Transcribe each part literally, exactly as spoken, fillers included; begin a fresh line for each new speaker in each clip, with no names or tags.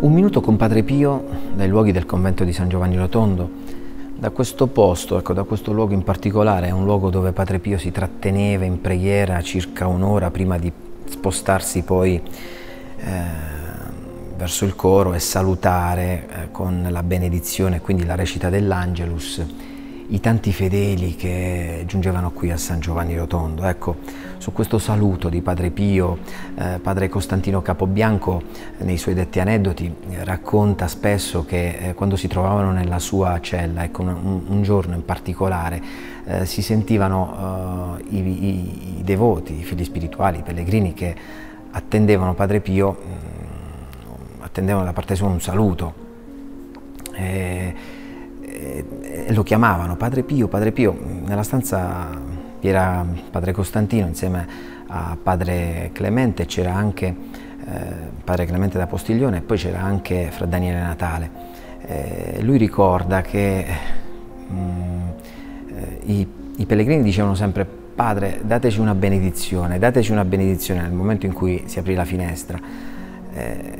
Un minuto con Padre Pio dai luoghi del convento di San Giovanni Rotondo. Da questo posto, ecco, da questo luogo in particolare, è un luogo dove Padre Pio si tratteneva in preghiera circa un'ora prima di spostarsi poi eh, verso il coro e salutare eh, con la benedizione, quindi la recita dell'Angelus, i tanti fedeli che giungevano qui a San Giovanni Rotondo. Ecco, su questo saluto di Padre Pio, eh, Padre Costantino Capobianco, eh, nei suoi detti aneddoti, eh, racconta spesso che eh, quando si trovavano nella sua cella, ecco, un, un giorno in particolare, eh, si sentivano eh, i, i, i devoti, i figli spirituali, i pellegrini che attendevano Padre Pio, mh, attendevano da parte sua un saluto. Eh, e lo chiamavano Padre Pio, Padre Pio. Nella stanza vi era Padre Costantino insieme a Padre Clemente, c'era anche eh, Padre Clemente da Postiglione, e poi c'era anche Fra Daniele Natale. Eh, lui ricorda che mh, eh, i, i pellegrini dicevano sempre: Padre, dateci una benedizione, dateci una benedizione, nel momento in cui si aprì la finestra. Eh,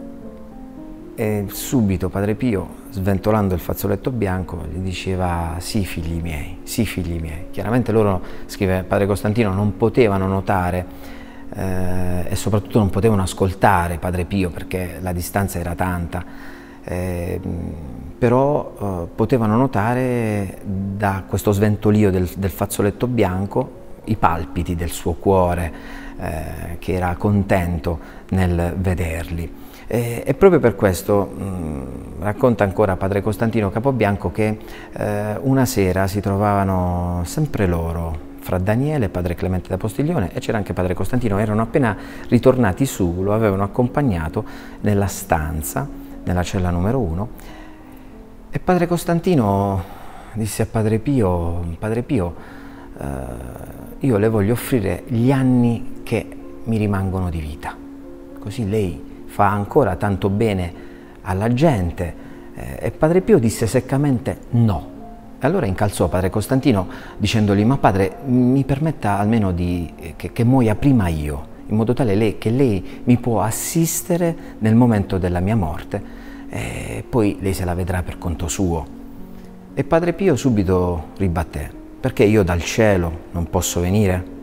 E subito Padre Pio, sventolando il fazzoletto bianco, gli diceva: sì, figli miei, sì, figli miei. Chiaramente loro, scrive Padre Costantino, non potevano notare eh, e soprattutto non potevano ascoltare Padre Pio perché la distanza era tanta, eh, però eh, potevano notare da questo sventolio del, del fazzoletto bianco i palpiti del suo cuore, eh, che era contento nel vederli. E, e proprio per questo mh, racconta ancora Padre Costantino Capobianco che eh, una sera si trovavano sempre loro, Fra Daniele, Padre Clemente da Postiglione, e c'era anche Padre Costantino. Erano appena ritornati su, lo avevano accompagnato nella stanza, nella cella numero uno, e Padre Costantino disse a Padre Pio: Padre Pio, eh, io le voglio offrire gli anni che mi rimangono di vita, così lei fa ancora tanto bene alla gente. Eh, e Padre Pio disse seccamente no. E allora incalzò Padre Costantino dicendogli: ma padre, mi permetta almeno di, eh, che, che muoia prima io, in modo tale lei, che lei mi può assistere nel momento della mia morte, e poi lei se la vedrà per conto suo. E Padre Pio subito ribatté: perché io dal cielo non posso venire?